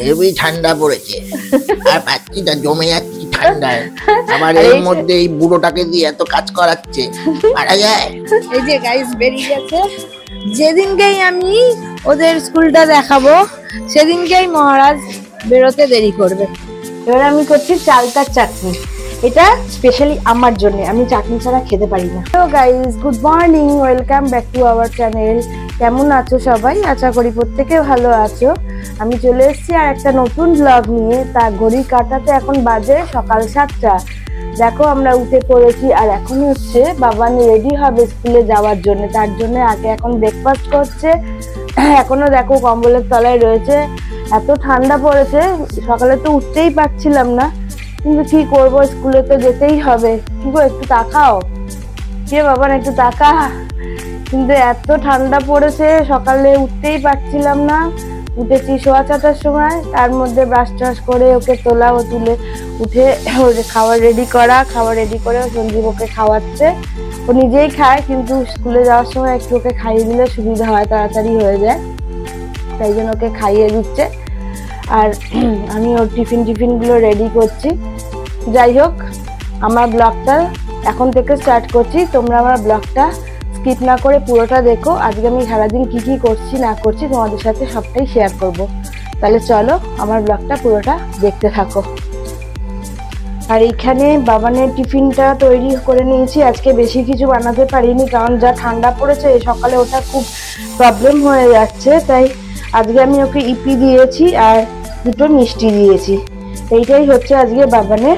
Heavy ঠান্ডা পড়েছে আর পাচ্ছিটা জমে যাচ্ছে ঠান্ডায়। আমার এর মধ্যে এই বুড়োটাকে দিয়ে এত কাজ করাচ্ছে, মারা যায়। এই যে গাইস বেরিয়ে গেছে। যেদিনকেই আমি ওদের স্কুলটা দেখাবো সেদিনকেই মহারাজ বেরোতে দেরি করবে। এবার আমি করছি চালতার চাটনি। এটা স্পেশালি আমার জন্য, আমি চাটনি ছাড়া খেতে পারি না। তো guys good morning, welcome back to our channel. কেমন আছো সবাই? আশা করি প্রত্যেকে ভালো আছো। আমি চলে এসেছি আর একটা নতুন ব্লগ নিয়ে। তা ঘড়ি কাটাতে এখন বাজে সকাল 7টা। দেখো আমরা উঠে পড়েছি আর এখন হচ্ছে বাবান রেডি হবে স্কুলে যাওয়ার জন্য। তার জন্য আগে এখন ব্রেকফাস্ট করছে। এখনো দেখো কম্বলের তলায় রয়েছে, এত ঠান্ডা পড়েছে। সকালে তো উঠতেই পারছিলাম না, কিন্তু কি করবো, স্কুলে তো যেতেই হবে। কি গো একটু তাকাও, কে বাবান একটু তাকা। কিন্তু এত ঠান্ডা পড়েছে সকালে উঠতেই পারছিলাম না। উঠেছি 7:15টার সময়, তার মধ্যে ব্রাশ ট্রাশ করে ওকে তোলা, ও তুলে উঠে খাবার রেডি করা। খাবার রেডি করে সঞ্জীব ওকে খাওয়াচ্ছে। ও নিজেই খায়, কিন্তু স্কুলে যাওয়ার সময় একটু ওকে খাইয়ে দিলে সুবিধা হয়, তাড়াতাড়ি হয়ে যায়, তাই জন্য ওকে খাইয়ে দিচ্ছে। আর আমি ওর টিফিনগুলো রেডি করছি। যাই হোক, আমার ব্লগটা এখন থেকে স্টার্ট করছি। তোমরা আমার ব্লগটা স্কিপ না করে পুরোটা দেখো। আজকে আমি সারাদিন কি কি করছি না করছি তোমাদের সাথে সবটাই শেয়ার করব। তাহলে চলো আমার ব্লগটা পুরোটা দেখতে থাকো। আর এইখানে বাবানের টিফিনটা তৈরি করে নিয়েছি। আজকে বেশি কিছু বানাতে পারিনি, কারণ যা ঠান্ডা পড়েছে সকালে ওটা খুব প্রবলেম হয়ে যাচ্ছে। তাই আজকে আমি ওকে ইপি দিয়েছি আর দুটো মিষ্টি দিয়েছি। এইটাই হচ্ছে আজকে বাবানের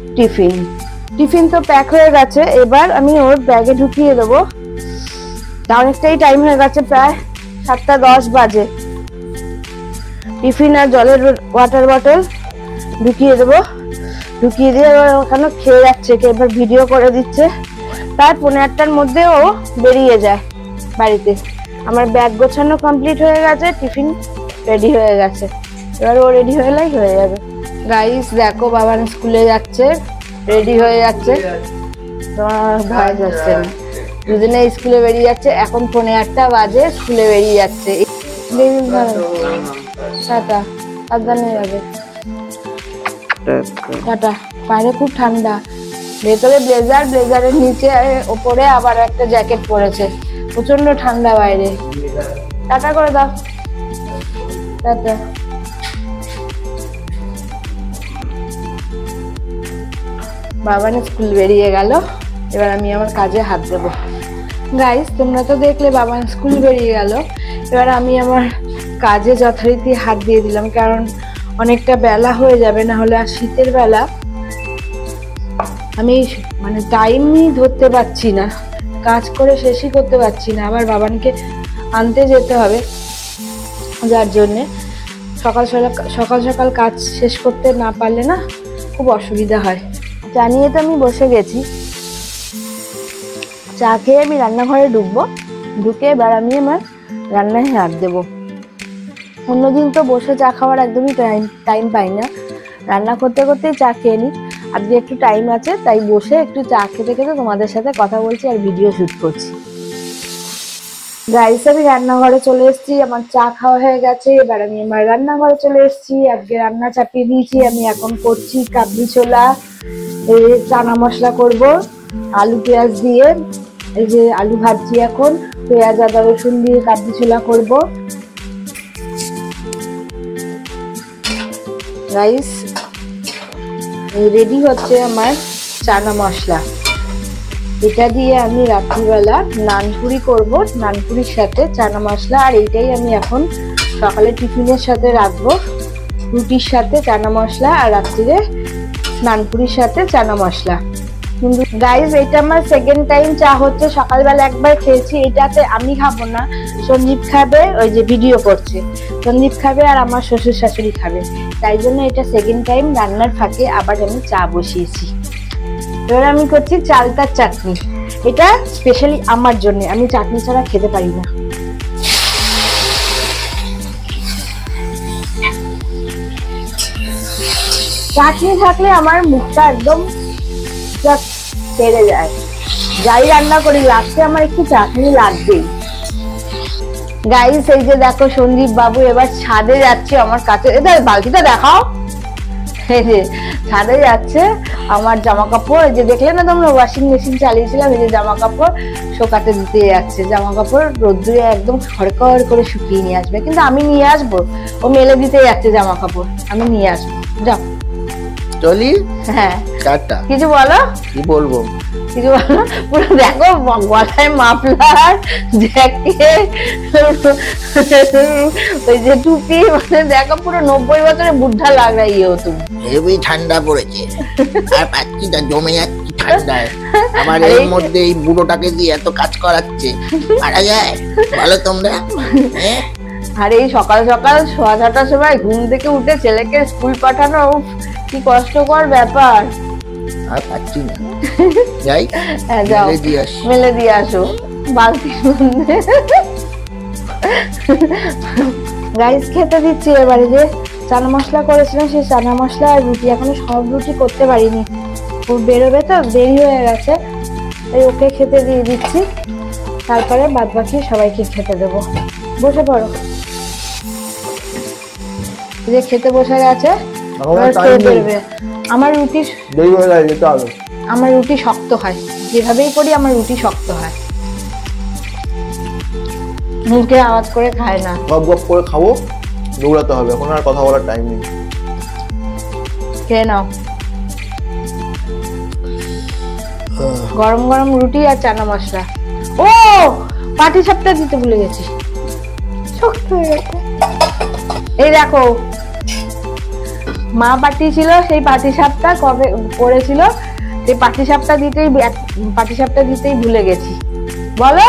টিফিন তো প্যাক হয়ে গেছে। এবার আমি ওর ব্যাগে ঢুকিয়ে দেবো। অনেকটাই টাইম হয়ে গেছে, প্রায় 7:10 বাজে। টিফিন আর জলের ওয়াটার বটল ঢুকিয়ে দেবো। ঢুকিয়ে দিয়ে ওখানে খেয়ে যাচ্ছে, এবার ভিডিও করে দিচ্ছে। তার 8:15টার মধ্যে ও বেরিয়ে যায় বাড়িতে। আমার ব্যাগ গোছানো কমপ্লিট হয়ে গেছে, টিফিন রেডি হয়ে গেছে। এবার ও রেডি হলেই হয়ে যাবে। গাইস দেখো বাবান স্কুলে যাচ্ছে, রেডি হয়ে যাচ্ছে। তোমার ভয় যাচ্ছে না, দুজনে স্কুলে বেরিয়ে যাচ্ছে। এখন 8:15 বাজে, স্কুলে বেরিয়ে যাচ্ছে। টাটা, সাবধানে যাবে। টাটা। বাইরে খুব ঠান্ডা, ভেতরে ব্লেজারের নিচে ওপরে আবার একটা জ্যাকেট পরেছে। প্রচন্ড ঠান্ডা বাইরে। টাটা করে দাও। টাটা। বাবান স্কুল বেরিয়ে গেল। এবার আমি আমার কাজে হাত দেব। গাইস তোমরা তো দেখলে বাবান স্কুল বেরিয়ে গেল। এবার আমি আমার কাজে যথারীতি হাত দিয়ে দিলাম, কারণ অনেকটা বেলা হয়ে যাবে, না হলে আর শীতের বেলা আমি টাইমই ধরতে পারছি না, কাজ করে শেষই করতে পারছি না। আবার বাবানকে আনতে যেতে হবে, যার জন্যে সকাল সকাল কাজ শেষ করতে না পারলে না খুব অসুবিধা হয়। জানিয়ে তো আমি বসে গেছি। চা খেয়ে আমি রান্নাঘরে ঢুকবো। ঢুকে এবার আমি আমার রান্নায় হাত দেবো। অন্যদিন তো বসে চা খাওয়ার একদমই টাইম পাই না, রান্না করতে করতেই চা খেয়ে নিই। আজকে একটু টাইম আছে, তাই বসে একটু চা খেতে খেতে তোমাদের সাথে কথা বলছি আর ভিডিও শুট করছি। গাইস আমি রান্নাঘরে চলে এসেছি, আমার চা খাওয়া হয়ে গেছে। এবার আমি আমার রান্নাঘরে চলে এসেছি। আজকে রান্না চাপিয়ে দিয়েছি। আমি এখন করছি কাবলি ছোলা, চানা মশলা করব আলু পেঁয়াজ দিয়ে। এই যে আলু ভাজছি এখন, পেঁয়াজ আদা রসুন দিয়ে কাবলি ছোলা করব। গাইস রেডি হচ্ছে আমার চানা মশলা। এটা দিয়ে আমি রাত্রিবেলা নানপুরি করব, নানপুরির সাথে চানা মশলা। আর এইটাই আমি এখন সকালে টিফিনের সাথে রাখবো, রুটির সাথে চানা মশলা, আর রাত্রিরে নানপুরির সাথে চানা মশলা। কিন্তু গাইস এটা আমার সেকেন্ড টাইম চা হচ্ছে। সকালবেলা একবার খেয়েছি, এটাতে আমি খাবো না, সঞ্জীব খাবে, ওই যে ভিডিও করছে সঞ্জীব খাবে আর আমার শ্বশুর শাশুড়ি খাবে। তাই জন্য এটা সেকেন্ড টাইম রান্নার ফাঁকে আবার আমি চা বসিয়েছি। এবার আমি করছি চালতার চাটনি। এটা স্পেশালি আমার জন্য, আমি চাটনি ছাড়া খেতে পারি না। চাটনি থাকলে আমার মুখটা একদম সেরে যায়। যাই রান্না করি লাস্টে আমার একটু চাটনি লাগবেই। গাইস এই যে দেখো সন্দীপ বাবু এবার ছাদে যাচ্ছে আমার কাছে, এটা বালতিটা দেখাও। এই যে ছাদে যাচ্ছে আমার জামা কাপড়, এই যে দেখলে না তোমরা ওয়াশিং মেশিন চালিয়েছিলাম, এই যে জামা কাপড় শোকাতে দিতে যাচ্ছে। জামা কাপড় রোদ্দুরে একদম খড়খড় করে শুকিয়ে নিয়ে আসবে, কিন্তু আমি নিয়ে আসবো, ও মেলে দিতে যাচ্ছে জামা কাপড়, আমি নিয়ে আসবো। যাও চলি। হ্যাঁ টাটা। কিছু বলো। কি বলবো? কিছু বলো। পুরো দেখো গলায় মাফলার, জ্যাকেট, ওই যে টুপি, মানে দেখো পুরো 90 বছরের বুদ্ধা লাগ রही हो तुम। হেভি ঠান্ডা পড়েছে আর পাচ্ছি না, জমে যাচ্ছি ঠান্ডায়। আমার এর মধ্যে এই বুড়োটাকে দিয়ে এত কাজ করাচ্ছে, মারা যায় বলো তোমরা? আর এই সকাল সকাল 6:30টার সময় ঘুম থেকে উঠে ছেলেকে স্কুল পাঠানো কি কষ্টকর ব্যাপার। আর পাচ্ছি না, যাই যাও মেলে দিয়ে আসো বালতির মধ্যে। রাইস খেতে দিচ্ছি এবারে, যে চানা মশলা করেছিলাম সেই চানা মশলা আর রুটি, এখনো সব রুটি করতে পারিনি, ও বেরোবে তো দেরি হয়ে গেছে, তাই ওকে খেতে দিয়ে দিচ্ছি, তারপরে বাদ বাকি সবাইকে খেতে দেবো। বসে পড়ো। যে খেতে বসে গেছে আমার রুটি, আমার রুটি শক্ত হয়, যেভাবেই করি আমার রুটি শক্ত হয়, মুখে আওয়াজ করে খায় না। গপ গপ করে খাবো, দৌড়াতে হবে, এখন আর কথা বলার টাইম নেই। খেয়ে নাও। গরম গরম রুটি আর চানা মশলা। ও পাটি সাপটা দিতে ভুলে গেছি, শক্ত হয়ে গেছে। এই দেখো মা পাঠিয়েছিল, সেই পাটি সাপটা কবে করেছিল, সেই পাটি সাপটা দিতেই ভুলে গেছি। বলো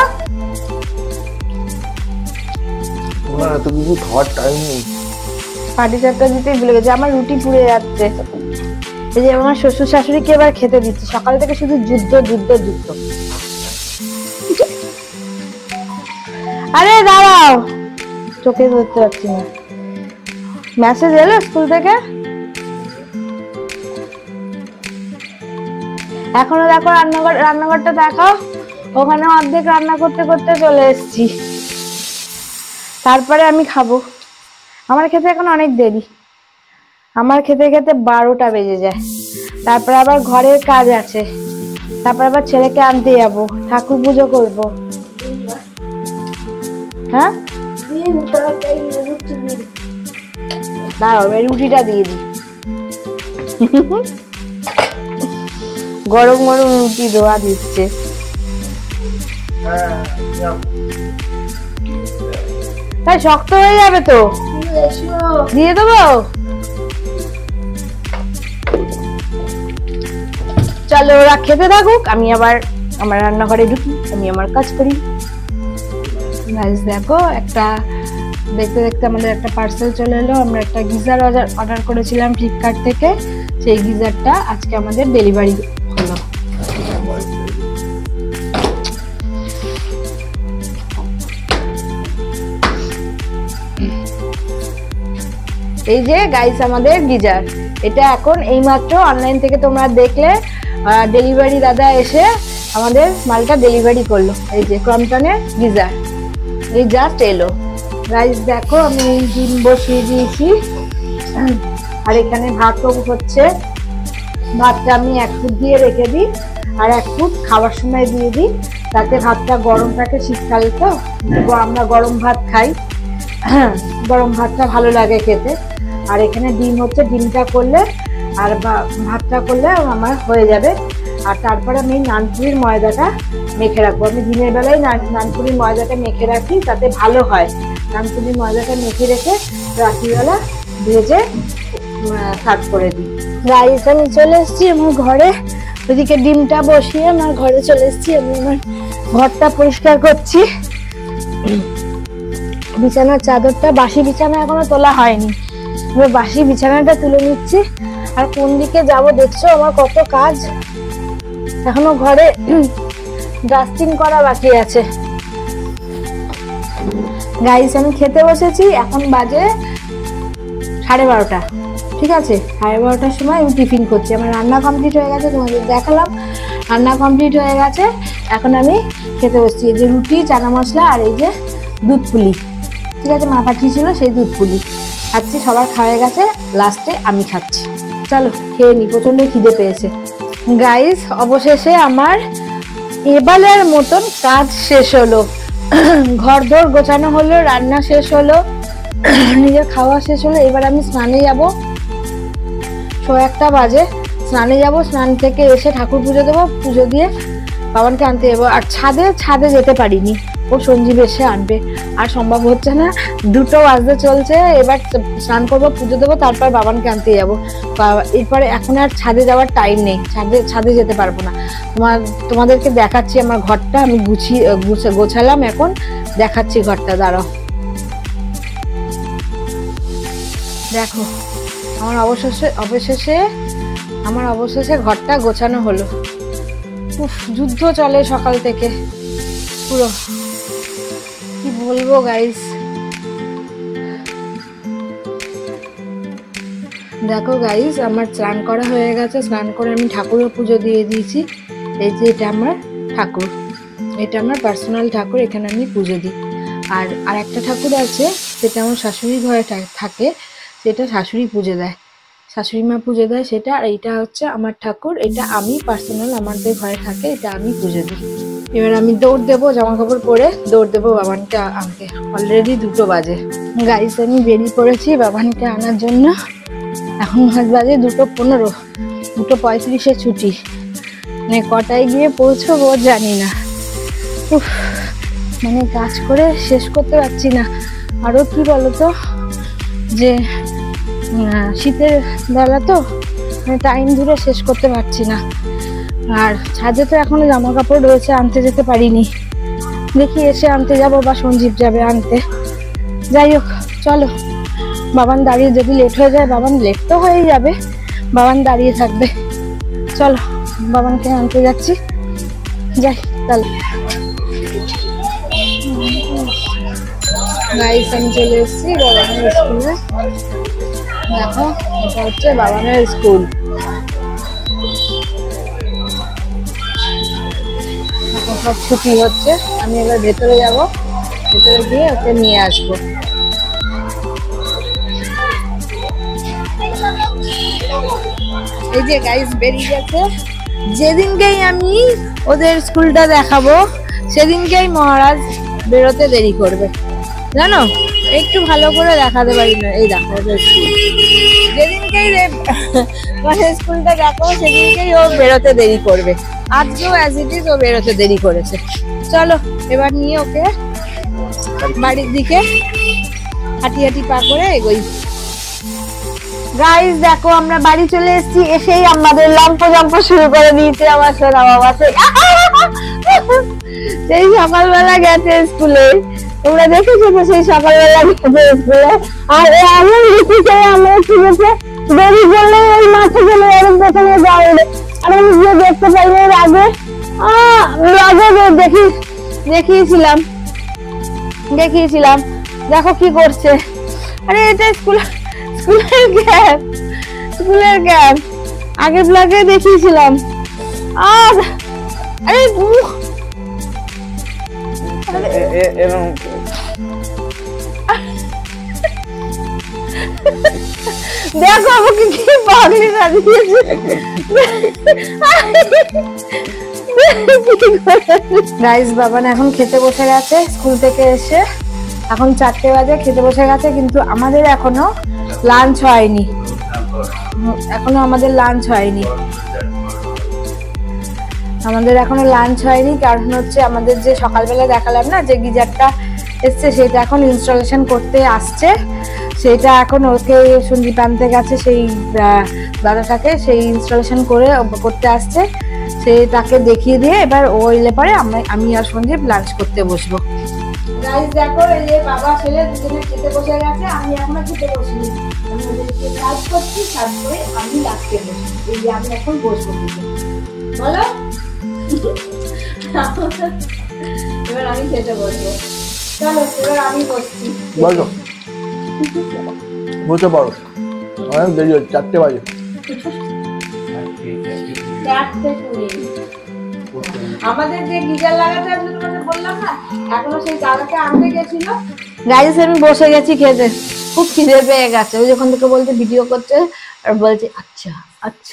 এত কিছু খাওয়ার টাইম নেই, পাটি সাপটা দিতেই ভুলে গেছি। আমার রুটি পুড়ে যাচ্ছে। এই যে আমার শ্বশুর শাশুড়িকে এবার খেতে দিচ্ছি, সকাল থেকে শুধু যুদ্ধ যুদ্ধ যুদ্ধ। আরে দাঁড়াও, চোখে ধরতে পারছি না। মেসেজ এলো স্কুল থেকে? এখনো দেখো রান্নাঘরটা দেখাও, ওখানে অর্ধেক রান্না করতে করতে চলে এসেছি, তারপরে আমি খাবো। আমার খেতে এখন অনেক দেরি, আমার খেতে খেতে 12টা বেজে যায়, তারপরে আবার ঘরের কাজ আছে, তারপর আবার ছেলেকে আনতে যাবো, ঠাকুর পুজো করবো। হ্যাঁ দাঁড়াও রুটিটা দিয়ে দিই। গরম গরম রুটি ধোয়া দিচ্ছে। তাই শক্ত হয়ে যাবে তো, দিয়ে দেবো। চলো ওরা খেতে থাকুক, আমি আবার আমার রান্নাঘরে ঢুকি, আমি আমার কাজ করি। দেখো একটা দেখতে দেখতে আমাদের একটা পার্সেল চলে এলো। আমরা একটা গিজার অর্ডার করেছিলাম ফ্লিপকার্ট থেকে, সেই গিজারটা আজকে আমাদের ডেলিভারি হলো। এই যে গাইস আমাদের গিজার, এটা এখন এইমাত্র অনলাইন থেকে তোমরা দেখলে, ডেলিভারি দাদা এসে আমাদের মালটা ডেলিভারি করলো। এই যে ক্রমটনের গিজার, এই জাস্ট এলো। গাইস দেখো আমি ডিম বসিয়ে দিয়েছি, আর এখানে ভাতও হচ্ছে। ভাতটা আমি 1 ফুট দিয়ে রেখে দিই, আর 1 ফুট খাওয়ার সময় দিয়ে দিই, তাতে ভাতটা গরম থাকে। শীতকাল তো আমরা গরম ভাত খাই, গরম ভাতটা ভালো লাগে খেতে। আর এখানে ডিম হচ্ছে, ডিমটা করলে আর ভাতটা করলে আমার হয়ে যাবে। আর তারপরে আমি নানপুরির ময়দাটা মেখে রাখবো। আমি দিনের বেলায় নানপুরির ময়দাটা মেখে রাখি, তাতে ভালো হয়। নানপুরির ময়দাটা মেখে রেখে রাত্রিবেলা ভেজে সার্ভ করে দিই। রাইস আমি চলে এসেছি আমার ঘরে, ওইদিকে ডিমটা বসিয়ে আমার ঘরে চলে এসেছি। আমি আমার ঘরটা পরিষ্কার করছি। বিছানার চাদরটা, বাসি বিছানা এখনো তোলা হয়নি, বাসি বিছানাটা তুলে নিচ্ছি। আর কোন দিকে যাব দেখছো, আমার কত কাজ এখনো ঘরে, ডাস্টিং করা বাকি আছে। গাইস আমি খেতে বসেছি, এখন বাজে 12:30। ঠিক আছে, 12:30টার সময় আমি টিফিন করছি। আমার রান্না কমপ্লিট হয়ে গেছে, তোমাদের দেখালাম রান্না কমপ্লিট হয়ে গেছে। এখন আমি খেতে বসছি। এই যে রুটি, চানা মশলা আর এই যে দুধ পুলি, ঠিক আছে, মা পাঠিয়েছিল সেই দুধ পুলি খাচ্ছি। সবার খাওয়া গেছে, লাস্টে আমি খাচ্ছি। চলো খেয়ে নি, প্রচন্ড খিদে পেয়েছে। গাইস অবশেষে আমার এবারের মতন কাজ শেষ হলো। ঘর দোর গোছানো হলো, রান্না শেষ হলো, নিজের খাওয়া শেষ হলো। এবার আমি স্নানে যাব, 1:30 বাজে স্নানে যাব। স্নান থেকে এসে ঠাকুর পুজো দেবো, পুজো দিয়ে বাবানকে আনতে যাবো। আর ছাদে যেতে পারিনি, ও সঞ্জীব এসে আনবে, আর সম্ভব হচ্ছে না। 2টো বাজতে চলছে, এবার স্নান করবো, পুজো দেবো, তারপর বাবানকে আনতে যাবো। এরপরে এখন আর ছাদে যাওয়ার টাইম নেই, ছাদে যেতে পারবো না। তোমাদেরকে দেখাচ্ছি আমার ঘরটা, আমি গোছালাম, এখন দেখাচ্ছি ঘরটা, দাঁড়াও। দেখো আমার অবশেষে ঘরটা গোছানো হলো। উফ, যুদ্ধ চলে সকাল থেকে পুরো, কি বলবো গাইস। দেখো গাইস, আমার স্নান করা হয়ে গেছে, স্নান করে আমি ঠাকুরও পুজো দিয়ে দিয়েছি। এই যে এটা আমার ঠাকুর, এটা আমার পার্সোনাল ঠাকুর, এখানে আমি পুজো দিই। আর একটা ঠাকুর আছে, সেটা আমার শাশুড়ি ঘরে থাকে, সেটা শাশুড়ি পুজো দেয়, শাশুড়ি মা পুজো দেয় সেটা। আর এইটা হচ্ছে আমার ঠাকুর, এটা আমি পার্সোনাল আমাদের ঘরে থাকে, এটা আমি পুজো দিই। এবার আমি দৌড় দেবো, জামা কাপড় পরে দৌড় দেবো বাবানকে আনতে। অলরেডি 2টো বাজে। গাইস আমি বেরিয়ে পড়েছি বাবানকে আনার জন্য। এখন বাজে 2:15, 2:35 ছুটি। মানে কটায় গিয়ে পৌঁছবো জানি না। উফ, মানে কাজ করে শেষ করতে পারছি না। আরো কি বলতো, যে শীতের বেলা তো টাইম ধরে শেষ করতে পারছি না। আর ছাদে তো এখনো জামা কাপড় রয়েছে, আনতে যেতে পারিনি। দেখি এসে আনতে যাব, বা সঞ্জীব যাবে আনতে। যাই হোক চলো, বাবান দাঁড়িয়ে, যদি লেট হয়ে যায়, বাবান লেট তো হয়ে যাবে, বাবান দাঁড়িয়ে থাকবে। চলো বাবানকে আনতে যাচ্ছি, যাই তাহলে। গাইস আমি চলে এসেছি বাবানের স্কুলে। দেখো এটা হচ্ছে বাবানের স্কুল। এখন সব ছুটি হচ্ছে, আমি এবার ভেতরে যাব, ভেতরে গিয়ে ওকে নিয়ে আসবো। এই যে গাইস বেরিয়ে গেছে। যেদিনকেই আমি ওদের স্কুলটা দেখাবো, সেদিনকেই মহারাজ বেরোতে দেরি করবে, জানো, একটু ভালো করে দেখাতে পারি না। এই দেখো ওদের স্কুল, যেদিনকেই মানে স্কুলটা দেখো, সেদিনকেই ও বেরোতে দেরি করবে। আজকেও অ্যাজ ইট ইজ ও বেরোতে দেরি করেছে। চলো এবার নিয়ে ওকে বাড়ির দিকে হাঁটি হাঁটি পা করে এগোই। গাইস দেখো আমরা বাড়ি চলে এসেছি, এসেই আমাদের লম্প জম্প শুরু করে দিয়েছে আমার সোনা বাবা। সেই সকালবেলা গেছে স্কুলে, তোমরা দেখেছো তো, সেই সকালবেলা গেছে স্কুলে। আর এমন লিখেছে আমরা ঠিকেছে দেরি করলে ওই মাঠে গেলে এরকম প্রথমে যাবে। আর আমি গিয়ে দেখতে পাইনি, এর আগে দেখিয়েছিলাম। দেখো কি করছে। আরে এটা স্কুলের ক্যাম্প, আগের ব্লগে দেখিয়েছিলাম। আর আরে দেখো আমাকে কি পাগলি সাজিয়েছে। গাইস বাবান এখন খেতে বসে গেছে স্কুল থেকে এসে, এখন 4টে বাজে, খেতে বসে গেছে। কিন্তু আমাদের এখনো লাঞ্চ হয়নি, কারণ হচ্ছে আমাদের যে সকালবেলা দেখালাম না, যে গিজারটা এসছে, সেটা এখন ইনস্টলেশন করতে আসছে। সেটা এখন ওকে সঞ্জীব আনতে গেছে, সেই দাদাটাকে, সেই ইনস্টলেশন করতে আসছে। তাকে দেখিয়ে দিয়ে এবার ও এলে পরে আমি আর সঞ্জীব লাঞ্চ করতে বসবো। গাইস দেখো, এই যে বাবা ছেলে দুজনে খেতে বসে গেছে, আমি এখনো খেতে বসিনি। আমি ওদেরকে কাজ করছি, তারপরে আমি লাস্টে বসবো। এই যে আমি এখন বসবো খেতে, বলো। এবার আমি খেতে বসবো। চলো এবার আমি বসছি, বলো বসে পড়ো, অনেক দেরি হচ্ছে, 4টে বাজে। 4:20 আমাদের যে গিজার লাগাতে আসবে তোমাকে বললাম না এখনো সেই দাদাকে আনতে গেছিল। গাইস আমি বসে গেছি খেতে, খুব খিদে পেয়ে গেছে। ওই যখন থেকে বলতে ভিডিও করছে আর বলছে আচ্ছা আচ্ছা,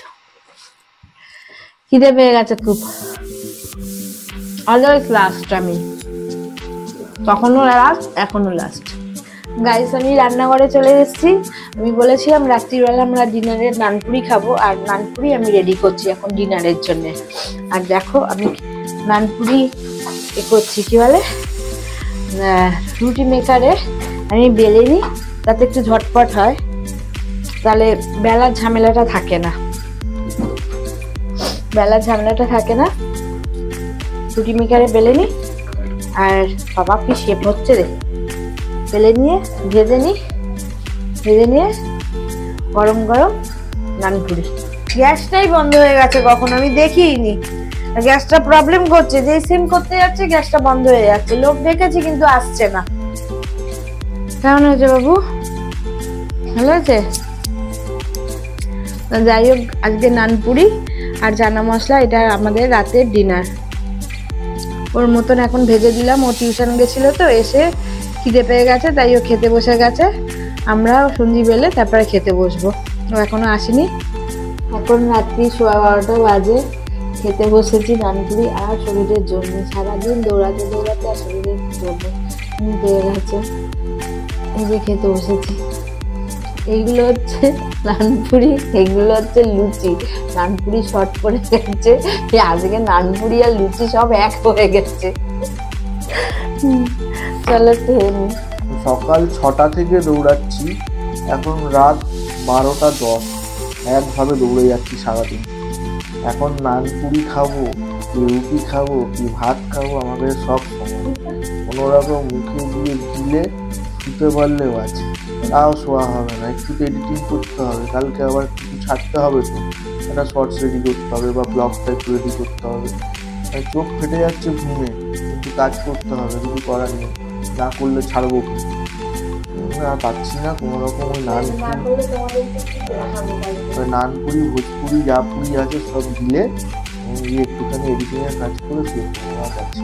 খিদে পেয়ে গেছে খুব। অলওয়েজ লাস্ট, আমি তখনও লাস্ট এখনো লাস্ট। গাইস আমি রান্নাঘরে চলে এসেছি। আমি বলেছিলাম রাত্রিবেলা আমরা ডিনারে নানপুরি খাবো, আর নানপুরি আমি রেডি করছি এখন ডিনারের জন্য। আর দেখো আমি নানপুরি করছি কি বলে রুটি মেকারে আমি বেলে নিই, তাতে একটু ঝটপট হয়, তাহলে বেলার ঝামেলাটা থাকে না, বেলার ঝামেলাটা থাকে না। রুটি মেকারে বেলে নিই। আর বাবা কি শেপ হচ্ছে রে, বেলে নিয়ে ভেজে নিই, ভেজে নিয়ে গরম গরম নানপুরি। গ্যাসটাই বন্ধ হয়ে গেছে, কখন আমি দেখিনি। গ্যাসটা প্রবলেম করছে, যে সিম করতে যাচ্ছে গ্যাসটা বন্ধ হয়ে যাচ্ছে। লোক ডেকেছি কিন্তু আসছে না। কেমন হয়েছে বাবু, ভালো আছে? যাই হোক আজকে নানপুরি আর চানা মশলা, এটা আমাদের রাতের ডিনার। ওর মতন এখন ভেজে দিলাম, ও টিউশন গেছিল তো, এসে খিদে পেয়ে গেছে তাই ও খেতে বসে গেছে। আমরা সন্ধি বেলে তারপরে খেতে বসবো, ও এখনো আসেনি। এখন রাত্রি 12:15 বাজে, খেতে বসেছি নানপুরি আর শরীরের জন্য। সারাদিন দৌড়াতে দৌড়াতে আর শরীরের জন্য পেয়ে গেছে, এই যে খেতে বসেছি। এইগুলো হচ্ছে নানপুরি, এগুলো হচ্ছে লুচি। নানপুরি শর্ট পড়ে গেছে, আজকে নানপুরি আর লুচি সব এক হয়ে গেছে। চলো খেয়ে নি। সকাল 6টা থেকে দৌড়াচ্ছি, এখন রাত 12টা 10, একভাবে দৌড়ে যাচ্ছি সারাদিন। এখন নানপুরি খাবো কি রুটি খাবো কি ভাত খাবো আমাদের সব সময় কোনোরকম মুখে দিয়ে দিলে শুতে পারলেও আছে, তাও শোয়া হবে না। একটু এডিটিং করতে হবে, কালকে আবার কিছু ছাড়তে হবে, তো একটা শর্টস রেডি করতে হবে বা ব্লগটা একটু রেডি করতে হবে। চোখ ফেটে যাচ্ছে ঘুমে, কিন্তু কাজ করতে হবে, কিছু করার নেই, না করলে ছাড়বো কি? আর পাচ্ছি না কোনো রকম। ওই নানপুরি ভোজপুরি যা পুরি আছে সব দিলে গিয়ে একটুখানি এডিটিং এর কাজ করে শুয়ে পাচ্ছি।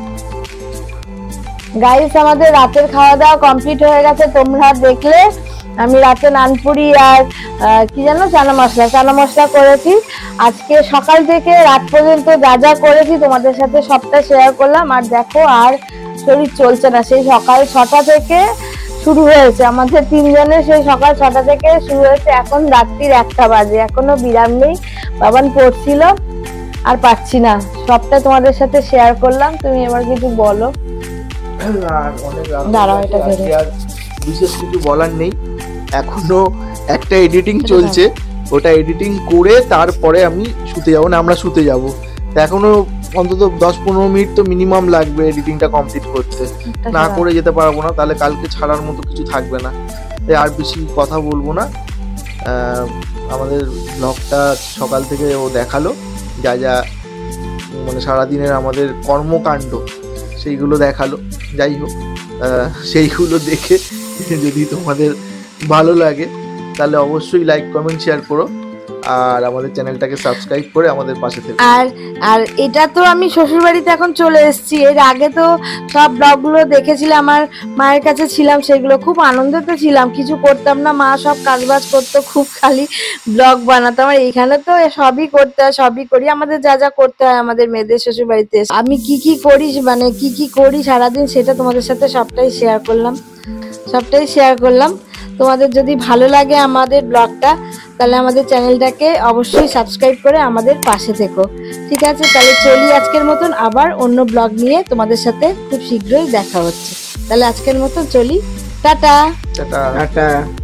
গাইস আমাদের রাতের খাওয়া দাওয়া কমপ্লিট হয়ে গেছে, তোমরা দেখলে। আমি রাতে নানপুরি আর কি জানো চানা মশলা করেছি। আজকে সকাল থেকে রাত পর্যন্ত যা যা করেছি তোমাদের সাথে সবটা শেয়ার করলাম। আর দেখো আর শরীর চলছে না, সেই সকাল 6টা থেকে শুরু হয়েছে আমাদের তিনজনের, সেই সকাল 6টা থেকে শুরু হয়েছে, এখন রাত্রির 1টা বাজে, এখনো বিরাম নেই। বাবান পড়ছিল, আর পাচ্ছি না, সবটা তোমাদের সাথে শেয়ার করলাম। তুমি এবার কিছু বলো। আর অনেক দাঁড়াও, এটা ধরে। আর বিশেষ কিছু বলার নেই, এখনো একটা এডিটিং চলছে, ওটা এডিটিং করে তারপরে আমি শুতে যাবো, না আমরা শুতে যাবো। এখনো অন্তত 10-15 মিনিট তো মিনিমাম লাগবে এডিটিংটা কমপ্লিট করতে, না করে যেতে পারবো না, তাহলে কালকে ছাড়ার মতো কিছু থাকবে না। তাই আর বেশি কথা বলবো না। আমাদের ব্লগটা সকাল থেকে ও দেখালো, যা যা মানে সারাদিনের আমাদের কর্মকাণ্ড সেইগুলো দেখালো। যাই হোক, সেইগুলো দেখে যদি তোমাদের ভালো লাগে তাহলে অবশ্যই লাইক কমেন্ট শেয়ার করো, আর আমাদের চ্যানেলটাকে সাবস্ক্রাইব করে আমাদের পাশে থেকো। আর এটা তো আমি শ্বশুর বাড়িতে এখন চলে এসেছি। এর আগে তো সব ব্লগগুলো দেখেছিলাম, আমার মায়ের কাছে ছিলাম, সেগুলো খুব আনন্দতে ছিলাম, কিছু করতাম না, মা সব কাজবাজ করতো, খুব খালি ব্লগ বানাতাম। আর এইখানে তো সবই করতে হয়, সবই করি, আমাদের যা যা করতে হয় আমাদের মেয়েদের শ্বশুর বাড়িতে। আমি কি কি করি, মানে কি কি করি সারাদিন, সেটা তোমাদের সাথে সবটাই শেয়ার করলাম। তোমাদের যদি ভালো লাগে আমাদের ব্লগটা, তাহলে আমাদের চ্যানেলটাকে অবশ্যই সাবস্ক্রাইব করে আমাদের পাশে থেকো। ঠিক আছে, তাহলে চলি আজকের মতন, আবার অন্য ব্লগ নিয়ে তোমাদের সাথে খুব শীঘ্রই দেখা হচ্ছে। তাহলে আজকের মতন চলি, টাটা। টাটা।